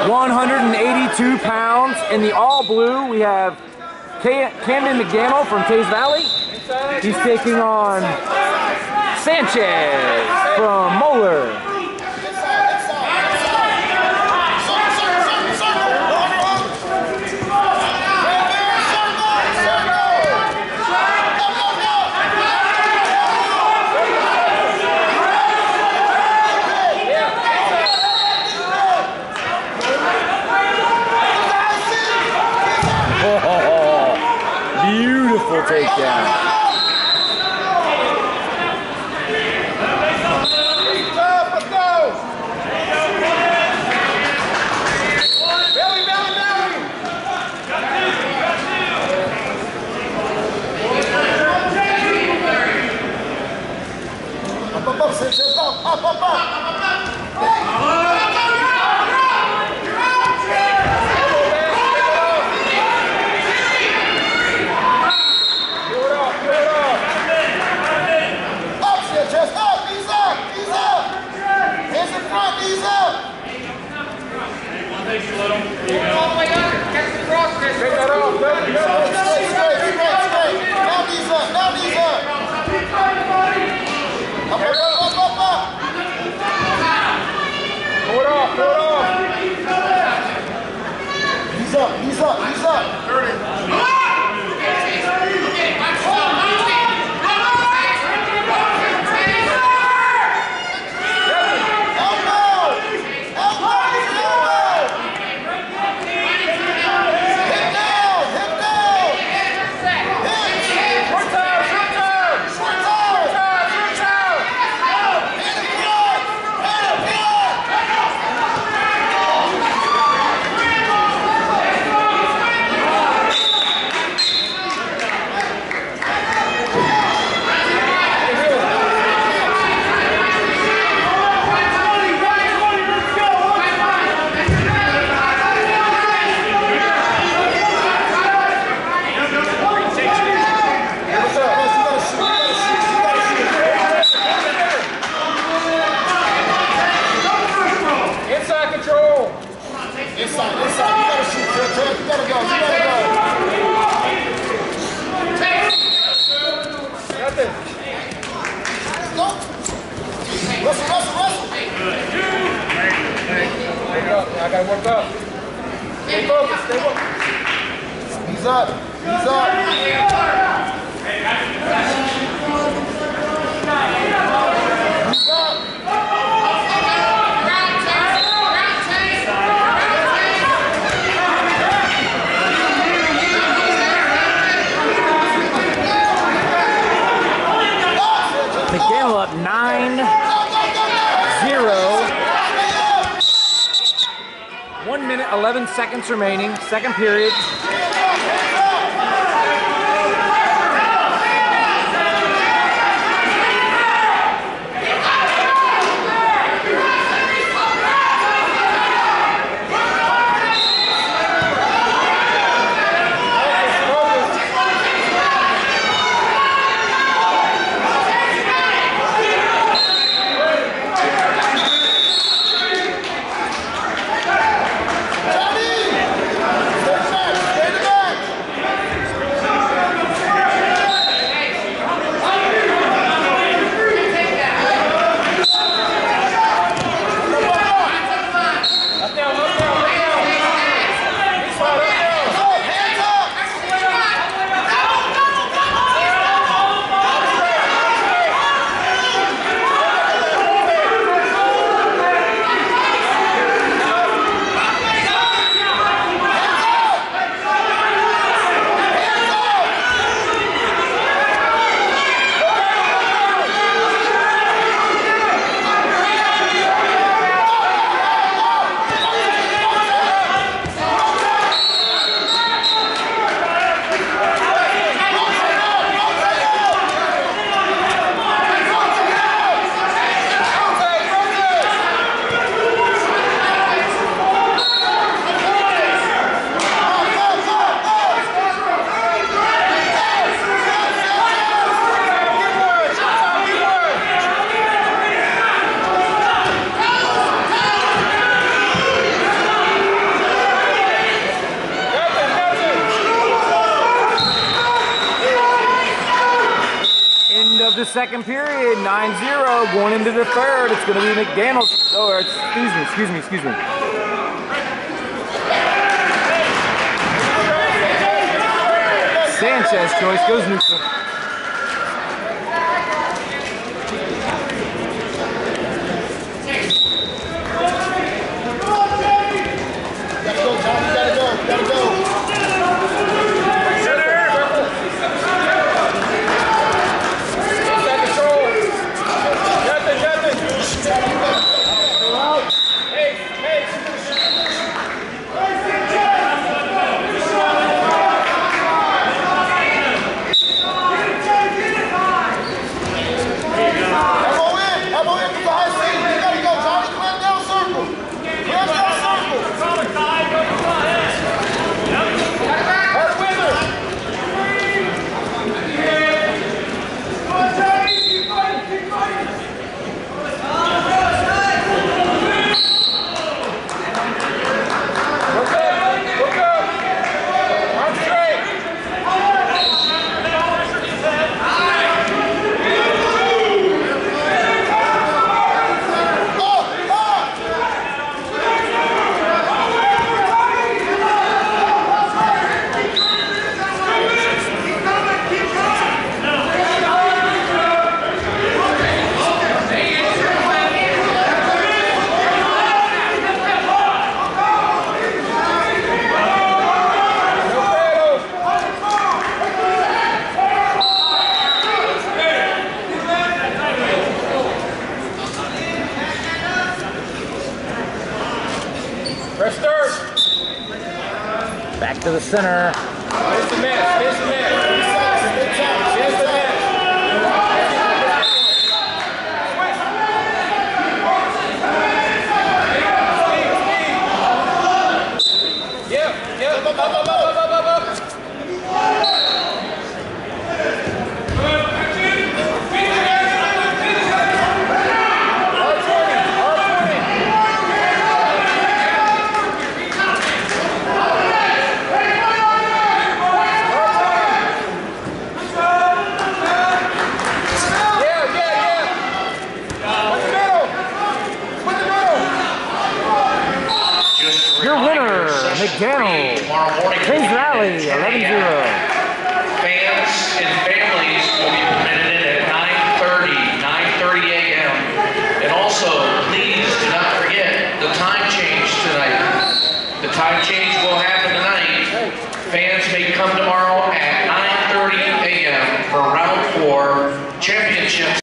182 pounds. In the all blue, we have Camden McDaniel from Tays Valley. He's taking on Sanchez from Moeller. Beautiful takedown. He's up. 30. I gotta work up. Stay focused, stay focused. He's up. He's up. He's up. McDaniel up 9-0. 1 minute, 11 seconds remaining, second period. Ready to go! second period, 9-0, going into the third. It's going to be McDaniels. Oh, excuse me. Sanchez choice goes neutral. Gotta go. Back to the center. Here's the net. Here's the net. Here's the net. Yep. Up. Your winner, McDaniel. Hayes Valley, 11-0. Fans and families will be permitted in at 9:30 a.m. And also, please do not forget the time change tonight. The time change will happen tonight. Fans may come tomorrow at 9:30 a.m. for round 4 championships.